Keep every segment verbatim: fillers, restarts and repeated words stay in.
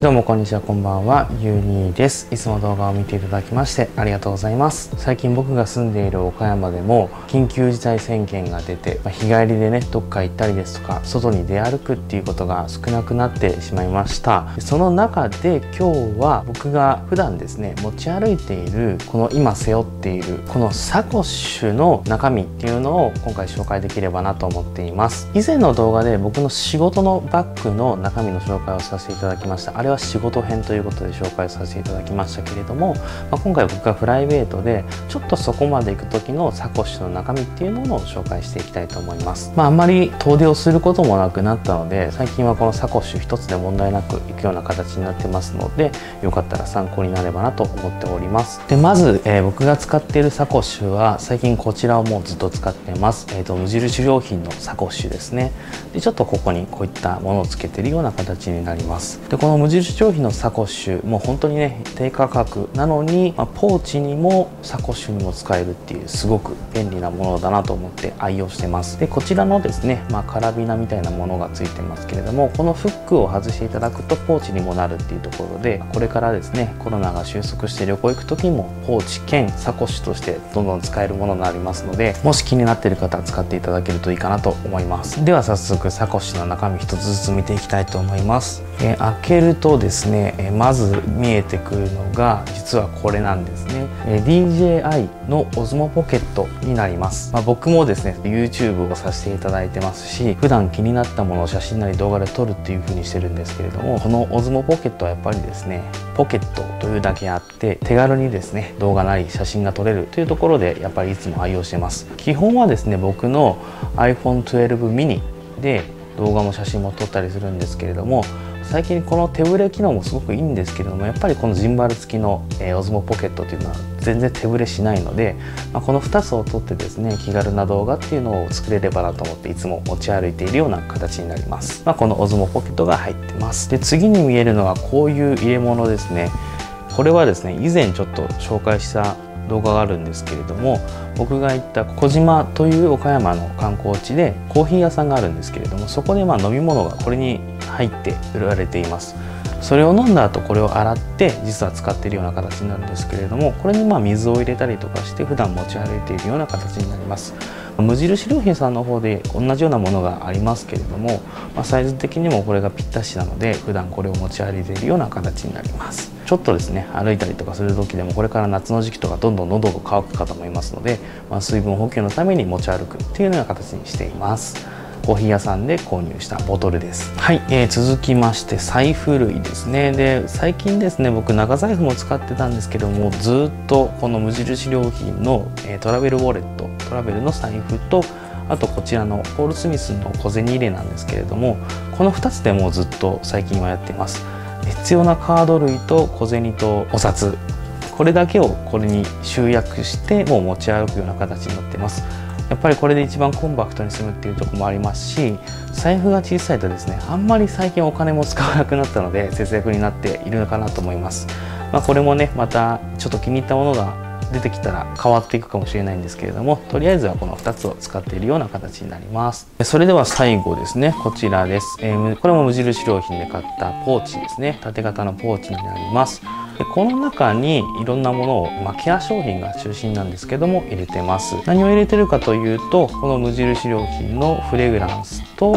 どうもこんにちは、こんばんは、ゆうにーです。いつも動画を見ていただきましてありがとうございます。最近僕が住んでいる岡山でも緊急事態宣言が出て、まあ、日帰りでねどっか行ったりですとか外に出歩くっていうことが少なくなってしまいました。その中で今日は僕が普段ですね持ち歩いているこの今背負っているこのサコッシュの中身っていうのを今回紹介できればなと思っています。以前の動画で僕の仕事のバッグの中身の紹介をさせていただきました。あれは仕事編ということで紹介させていただきましたけれども、まあ、今回僕がプライベートでちょっとそこまで行く時のサコッシュの中身っていうものを紹介していきたいと思います。まああんまり遠出をすることもなくなったので、最近はこのサコッシュ一つで問題なくいくような形になってますので、よかったら参考になればなと思っております。でまず、えー、僕が使っているサコッシュは最近こちらをもうずっと使ってます。えーと無印良品のサコッシュですね。でちょっとここにこういったものをつけてるような形になります。でこの無印良品のサコッシュもう本当にね低価格なのに、まあ、ポーチにもサコッシュにも使えるっていうすごく便利なものだなと思って愛用してます。でこちらのですね、まあ、カラビナみたいなものがついてますけれども、このフックを外していただくとポーチにもなるっていうところで、これからですねコロナが収束して旅行行く時にもポーチ兼サコッシュとしてどんどん使えるものになりますので、もし気になっている方は使っていただけるといいかなと思います。では早速サコッシュの中身一つずつ見ていきたいと思います。えー、開けるとですね、えー、まず見えてくるのが実はこれなんですね。えー、ディージェーアイ のオズモポケットになります。まあ、僕もですね YouTube をさせていただいてますし、普段気になったものを写真なり動画で撮るっていう風にしてるんですけれども、このオズモポケットはやっぱりですねポケットというだけあって手軽にですね動画なり写真が撮れるというところでやっぱりいつも愛用してます。基本はですね僕の アイフォントゥエルブミニ で動画も写真も撮ったりするんですけれども、最近この手ぶれ機能もすごくいいんですけれども、やっぱりこのジンバル付きの、えー、オズモポケットというのは全然手ぶれしないので、まあ、このふたつを取ってですね気軽な動画っていうのを作れればなと思っていつも持ち歩いているような形になります。まあ、このオズモポケットが入ってます。で次に見えるのはこういう入れ物ですね。これはですね以前ちょっと紹介した動画があるんですけれども、僕が行った小島という岡山の観光地でコーヒー屋さんがあるんですけれども、そこでまあ飲み物がこれに入って売られています。それを飲んだ後これを洗って実は使っているような形になるんですけれども、これにまあ水を入れたりとかして普段持ち歩いているような形になります。無印良品さんの方で同じようなものがありますけれども、まあ、サイズ的にもこれがぴったしなので普段これを持ち歩いているような形になります。ちょっとですね歩いたりとかする時でもこれから夏の時期とかどんどん喉が渇く方もいますので、まあ、水分補給のために持ち歩くっていうような形にしています。コーヒー屋さんで購入したボトルです。はい、えー、続きまして財布類ですね。で最近ですね僕長財布も使ってたんですけども、ずっとこの無印良品の、えー、トラベルウォレットトラベルの財布と、あとこちらのポール・スミスの小銭入れなんですけれども、このふたつでもうずっと最近はやっています。必要なカード類と小銭とお札、これだけをこれに集約してもう持ち歩くような形になっています。やっぱりこれで一番コンパクトに済むっていうところもありますし、財布が小さいとですねあんまり最近お金も使わなくなったので節約になっているのかなと思います。まあ、これもねまたちょっと気に入ったものが出てきたら変わっていくかもしれないんですけれども、とりあえずはこのふたつを使っているような形になります。それでは最後ですね、こちらです。えー、これも無印良品で買ったポーチですね。縦型のポーチになります。でこの中にいろんなものを、まあ、ケア商品が中心なんですけども入れてます。何を入れてるかというと、この無印良品のフレグランスと、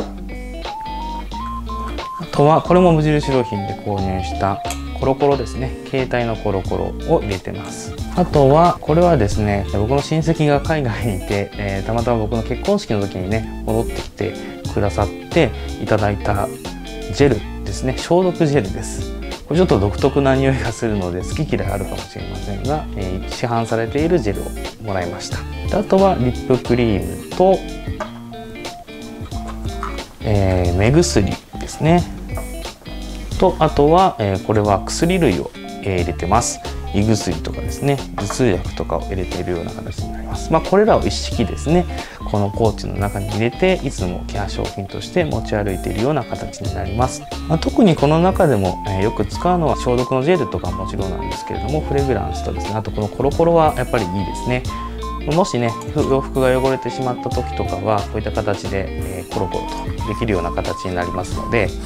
あとはこれも無印良品で購入したコロコロですね。携帯のコロコロを入れてます。あとはこれはですね僕の親戚が海外にいて、えー、たまたま僕の結婚式の時にね戻ってきてくださっていただいたジェルですね。消毒ジェルです。これちょっと独特な匂いがするので好き嫌いあるかもしれませんが、えー、市販されているジェルをもらいました。であとはリップクリームと、えー、目薬ですね。とあとは、えー、これは薬類を、えー、入れてます。胃薬とかですね頭痛薬とかを入れているような形になります。まあこれらを一式ですねこのポーチの中に入れていつもケア商品として持ち歩いているような形になります。まあ、特にこの中でも、えー、よく使うのは消毒のジェルとかももちろんなんですけれども、フレグランスとですね、あとこのコロコロはやっぱりいいですね。もしね洋服が汚れてしまった時とかはこういった形で、えー、コロコロとできるような形になりますので、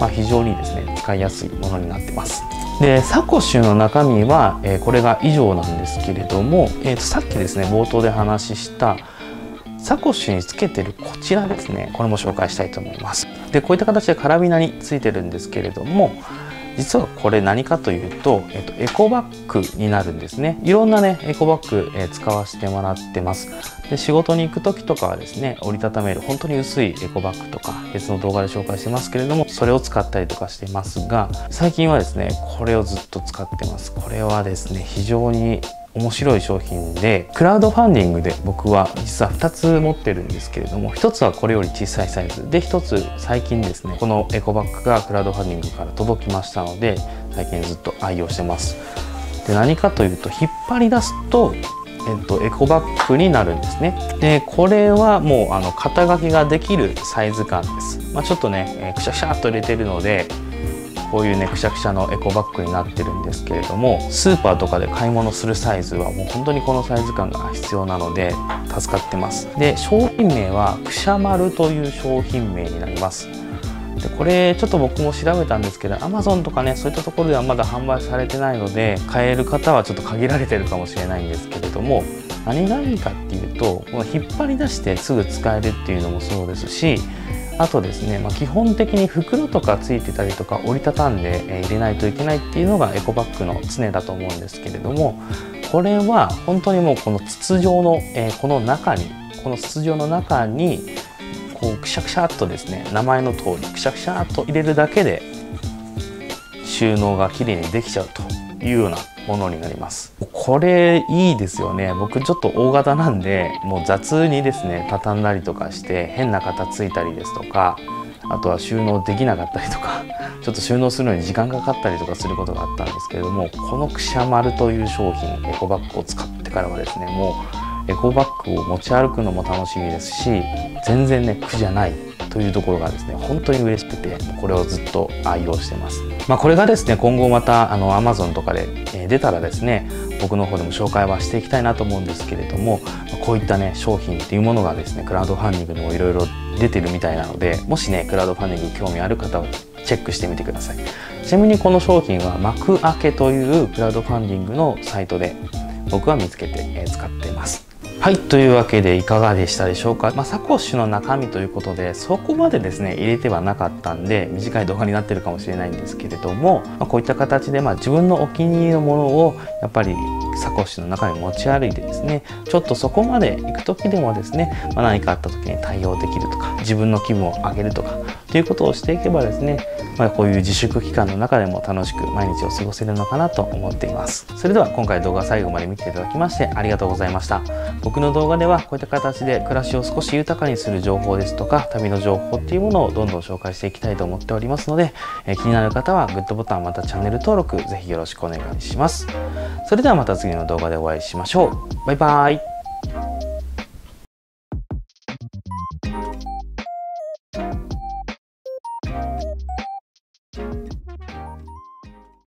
まあ、非常にですね使いやすいものになってます。でサコッシュの中身は、えー、これが以上なんですけれども、えー、とさっきですね冒頭で話したサコッシュにつけてるこちらですね、これも紹介したいと思います。でこういった形でカラビナについてるんですけれども、実はこれ何かというと、えっと、エコバッグになるんですね。いろんなねエコバッグ、えー、使わせてもらってます。で仕事に行く時とかはですね、折りたためる本当に薄いエコバッグとか別の動画で紹介してますけれども、それを使ったりとかしてますが、最近はですねこれをずっと使ってます。これはですね非常に面白い商品で、クラウドファンディングで僕は実はふたつ持ってるんですけれども、ひとつはこれより小さいサイズで、ひとつ最近ですねこのエコバッグがクラウドファンディングから届きましたので、最近ずっと愛用してます。で何かというと、引っ張り出すと、えっと、エコバッグになるんですね。でこれはもうあの肩書きができるサイズ感です。まあ、ちょっとね、えー、くしゃくしゃっと入れてるので、こういうねくしゃくしゃのエコバッグになってるんですけれども、スーパーとかで買い物するサイズはもう本当にこのサイズ感が必要なので助かってます。で商品名はくしゃまるという商品名になります。でこれちょっと僕も調べたんですけど、 アマゾン とかねそういったところではまだ販売されてないので、買える方はちょっと限られてるかもしれないんですけれども、何がいいかっていうと、この引っ張り出してすぐ使えるっていうのもそうですし、あとですね、まあ、基本的に袋とかついてたりとか折りたたんで入れないといけないっていうのがエコバッグの常だと思うんですけれども、これは本当にもうこの筒状の、えー、この中にこの筒状の中にこうくしゃくしゃっとですね、名前の通りくしゃくしゃっと入れるだけで収納がきれいにできちゃうというようなものになります。これいいですよね。僕ちょっと大型なんで、もう雑にですね畳んだりとかして変な型ついたりですとか、あとは収納できなかったりとかちょっと収納するのに時間かかったりとかすることがあったんですけれども、このくしゃまるという商品、エコバッグを使ってからはですね、もうエコバッグを持ち歩くのも楽しみですし、全然ね苦じゃないというところがですね本当に嬉しくて、これをずっと愛用してます。まあ、これがですね今後またあの アマゾン とかで、えー、出たらですね、僕の方でも紹介はしていきたいなと思うんですけれども、こういったね商品っていうものがですねクラウドファンディングでもいろいろ出てるみたいなので、もしねクラウドファンディング興味ある方はチェックしてみてください。ちなみにこの商品は幕開けというクラウドファンディングのサイトで僕は見つけて、えー、使っています。はい、というわけでいかがでしたでしょうか。まあ、サコッシュの中身ということでそこまでですね入れてはなかったんで短い動画になってるかもしれないんですけれども、まあ、こういった形でまあ自分のお気に入りのものをやっぱりサコッシュの中に持ち歩いてですね、ちょっとそこまで行く時でもですね、まあ、何かあった時に対応できるとか、自分の気分を上げるとかということをしていけばですね、まあ、こういう自粛期間の中でも楽しく毎日を過ごせるのかなと思っています。それでは今回動画最後まで見ていただきましてありがとうございました。僕の動画ではこういった形で暮らしを少し豊かにする情報ですとか、旅の情報っていうものをどんどん紹介していきたいと思っておりますので、えー、気になる方はグッドボタンまたチャンネル登録ぜひよろしくお願いします。それではまた次の動画でお会いしましょう。バイバーイ。